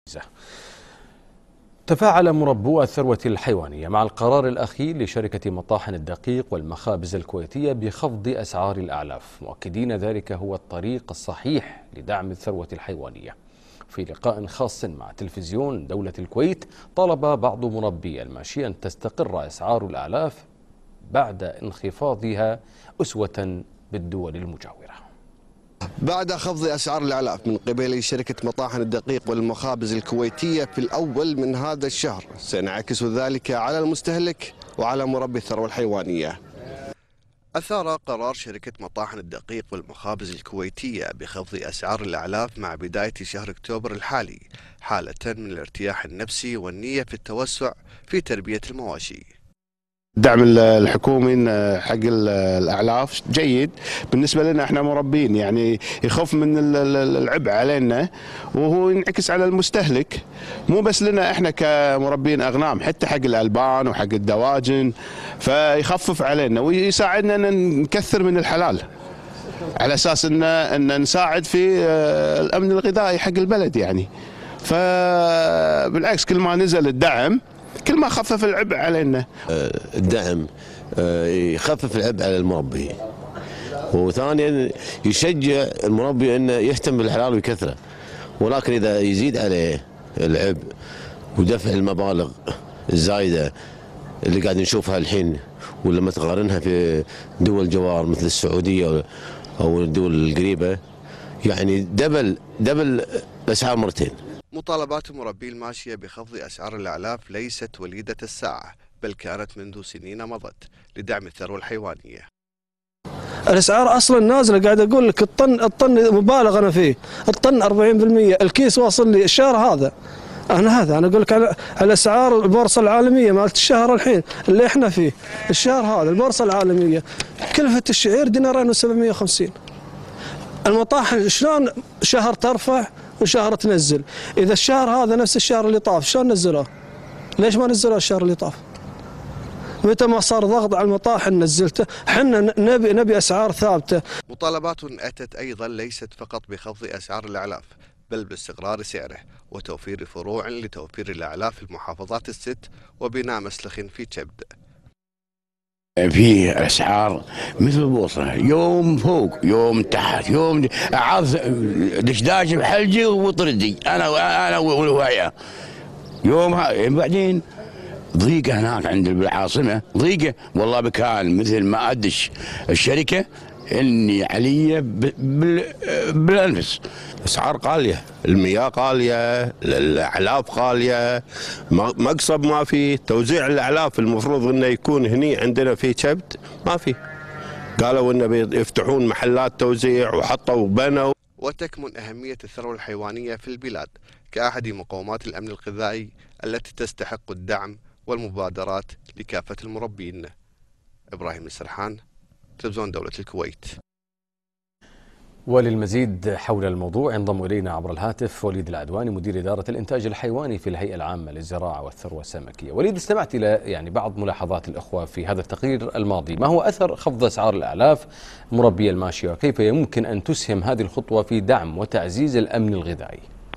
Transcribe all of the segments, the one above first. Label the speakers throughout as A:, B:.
A: تفاعل مربو الثروة الحيوانية مع القرار الأخير لشركة مطاحن الدقيق والمخابز الكويتية بخفض أسعار الأعلاف، مؤكدين ذلك هو الطريق الصحيح لدعم الثروة الحيوانية. في لقاء خاص مع تلفزيون دولة الكويت، طالب بعض مربي الماشية أن تستقر أسعار الأعلاف بعد انخفاضها أسوة بالدول المجاورة.
B: بعد خفض أسعار الأعلاف من قبل شركة مطاحن الدقيق والمخابز الكويتية في الأول من هذا الشهر، سينعكس ذلك على المستهلك وعلى مربي الثروة الحيوانية. أثار قرار شركة مطاحن الدقيق والمخابز الكويتية بخفض أسعار الأعلاف مع بداية شهر أكتوبر الحالي حالة من الارتياح النفسي والنية في التوسع في تربية المواشي.
C: الدعم الحكومي حق الاعلاف جيد بالنسبه لنا احنا مربين، يعني يخف من العبء علينا وهو ينعكس على المستهلك، مو بس لنا احنا كمربين اغنام، حتى حق الالبان وحق الدواجن، فيخفف علينا ويساعدنا ان نكثر من الحلال على اساس ان نساعد في الامن الغذائي حق البلد. يعني فبالعكس كل ما نزل الدعم كل ما خفف العبء علينا.
D: الدعم يخفف العبء على المربي، وثانيا يشجع المربي انه يهتم بالحلال ويكثره، ولكن اذا يزيد عليه العبء ودفع المبالغ الزايده اللي قاعد نشوفها الحين، ولما تقارنها في دول جوار مثل السعوديه او الدول القريبه، يعني دبل الاسعار مرتين.
B: مطالبات مربي الماشية بخفض أسعار الأعلاف ليست وليدة الساعة، بل كانت منذ سنين مضت لدعم الثروة الحيوانية.
E: الأسعار أصلا نازلة، قاعد أقول لك الطن مبالغ أنا فيه، الطن 40%، الكيس واصل لي الشهر هذا. أنا أقول لك على أسعار البورصة العالمية مالت الشهر الحين اللي إحنا فيه، الشهر هذا البورصة العالمية كلفة الشعير دينارين و750. المطاحن شلون شهر ترفع وشهر تنزل؟ إذا الشهر هذا نفس الشهر اللي طاف شلون نزلوه؟ ليش ما نزلوه الشهر اللي طاف؟ متى ما صار ضغط على المطاحن نزلته، حنا نبي أسعار ثابتة.
B: مطالبات أتت أيضا ليست فقط بخفض أسعار الأعلاف، بل باستقرار سعره وتوفير فروع لتوفير الأعلاف في المحافظات الست وبناء مسلخ في تشبد.
C: في اسعار مثل البورصه، يوم فوق يوم تحت، يوم اعاذ دشداش بحلجي وطردي انا والهوايه يوم بعدين ضيقه هناك عند العاصمه، ضيقه والله بكان مثل ما ادش الشركه اني علي بالانفس.
F: اسعار غاليه، المياه غاليه، الاعلاف غاليه، مقصب ما في، توزيع الاعلاف المفروض انه يكون هني عندنا في كبد ما في. قالوا انه بيفتحون محلات توزيع وحطوا وبنوا.
B: وتكمن اهميه الثروه الحيوانيه في البلاد كاحد مقومات الامن الغذائي التي تستحق الدعم والمبادرات لكافه المربين. ابراهيم السرحان، تلفزيون دولة الكويت.
A: وللمزيد حول الموضوع ينضم إلينا عبر الهاتف وليد العدواني، مدير إدارة الإنتاج الحيواني في الهيئة العامة للزراعة والثروة السمكية. وليد، استمعت إلى بعض ملاحظات الأخوة في هذا التقرير الماضي، ما هو أثر خفض أسعار الأعلاف مربي الماشية، وكيف يمكن أن تسهم هذه الخطوة في دعم وتعزيز الأمن الغذائي؟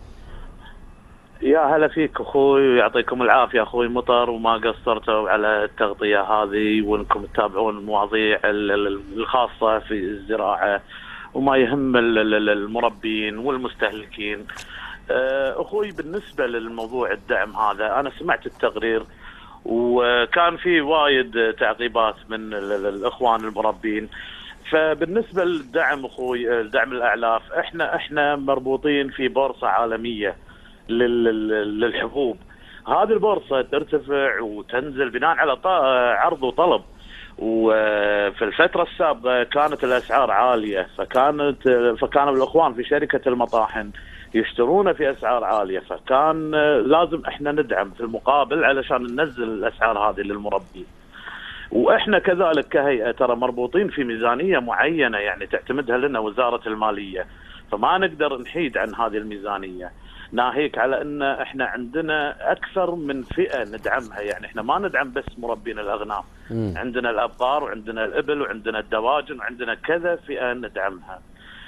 G: يا هلا فيك اخوي ويعطيكم العافيه اخوي مطر، وما قصرتوا على التغطيه هذه وانكم تتابعون المواضيع الخاصه في الزراعه وما يهم المربين والمستهلكين. اخوي بالنسبه للموضوع الدعم هذا، انا سمعت التقرير وكان في وايد تعقيبات من الاخوان المربين. فبالنسبه للدعم اخوي، دعم الاعلاف، احنا مربوطين في بورصه عالميه للحبوب. هذه البورصة ترتفع وتنزل بناء على عرض وطلب، وفي الفترة السابقة كانت الأسعار عالية، فكانوا الأخوان في شركة المطاحن يشترون في أسعار عالية، فكان لازم احنا ندعم في المقابل علشان ننزل الأسعار هذه للمربين. واحنا كذلك كهيئة ترى مربوطين في ميزانية معينة يعني تعتمدها لنا وزارة المالية، فما نقدر نحيد عن هذه الميزانية. ناهيك على ان احنا عندنا اكثر من فئه ندعمها، يعني احنا ما ندعم بس مربين الاغنام، عندنا الابقار وعندنا الابل وعندنا الدواجن وعندنا كذا فئه ندعمها.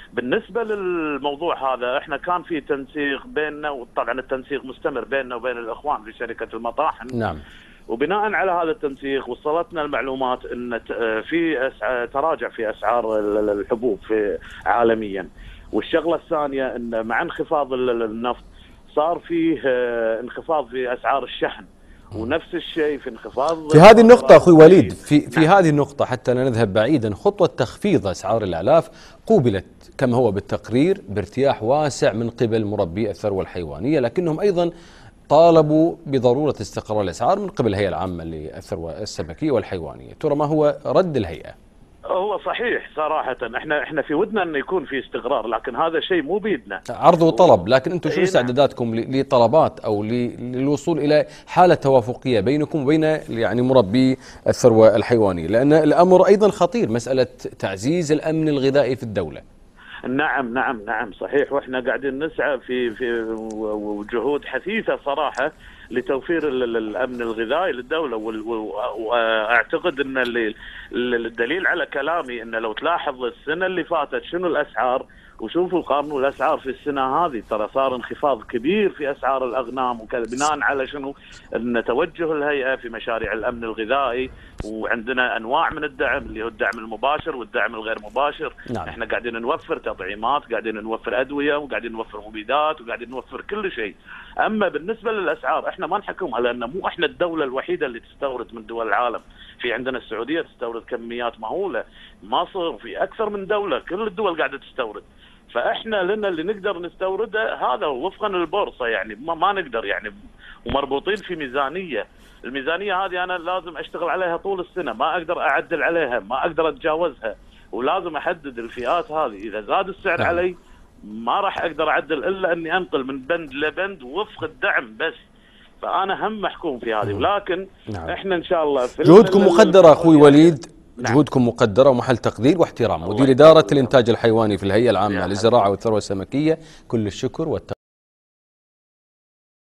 G: بالنسبه للموضوع هذا احنا كان في تنسيق بيننا، وطبعا التنسيق مستمر بيننا وبين الاخوان في شركه المطاحن.
A: نعم.
G: وبناء على هذا التنسيق وصلتنا المعلومات ان في تراجع في اسعار الحبوب في عالميا. والشغله الثانيه ان مع انخفاض النفط صار فيه انخفاض في اسعار الشحن، ونفس الشيء في انخفاض
A: في هذه النقطة أخوي وليد، في هذه النقطة حتى لا نذهب بعيدا، خطوة تخفيض أسعار الأعلاف قوبلت كما هو بالتقرير بارتياح واسع من قبل مربي الثروة الحيوانية، لكنهم أيضا طالبوا بضرورة استقرار الأسعار من قبل الهيئة العامة للثروة السمكية والحيوانية. ترى ما هو رد الهيئة؟
G: هو صحيح صراحة احنا في ودنا انه يكون في استقرار، لكن هذا شيء مو بيدنا.
A: عرض وطلب، لكن انتم شو استعداداتكم لطلبات او للوصول الى حالة توافقية بينكم وبين يعني مربي الثروة الحيوانية؟ لان الامر ايضا خطير، مسألة تعزيز الامن الغذائي في الدولة.
G: نعم صحيح، واحنا قاعدين نسعى في جهود حثيثة صراحة لتوفير الامن الغذائي للدوله. واعتقد ان الدليل على كلامي ان لو تلاحظ السنه اللي فاتت شنو الاسعار، وشوفوا قارنوا الاسعار في السنه هذه، ترى صار انخفاض كبير في اسعار الاغنام وكذا، بناء على شنو؟ ان توجه الهيئه في مشاريع الامن الغذائي، وعندنا انواع من الدعم اللي هو الدعم المباشر والدعم الغير مباشر.
A: نعم.
G: احنا قاعدين نوفر تطعيمات، قاعدين نوفر ادويه، وقاعدين نوفر مبيدات، وقاعدين نوفر كل شيء. اما بالنسبه للاسعار احنا ما نحكمها، لان مو احنا الدوله الوحيده اللي تستورد من دول العالم. في عندنا السعوديه تستورد كميات مهوله، مصر، في اكثر من دوله، كل الدول قاعده تستورد. فاحنا لنا اللي نقدر نستورده هذا وفقا للبورصه، يعني ما نقدر يعني، ومربوطين في ميزانيه. الميزانيه هذه انا لازم اشتغل عليها طول السنه، ما اقدر اعدل عليها، ما اقدر اتجاوزها، ولازم احدد الفئات هذه. اذا زاد السعر علي ما راح اقدر اعدل الا اني انقل من بند لبند وفق الدعم بس. فانا هم محكوم في هذه، ولكن احنا ان شاء الله في
A: جهودكم مقدره اخوي وليد. جهودكم مقدرة ومحل تقدير واحترام. مدير إدارة الإنتاج الحيواني في الهيئة العامة للزراعة والثروة السمكية، كل الشكر والتقدير.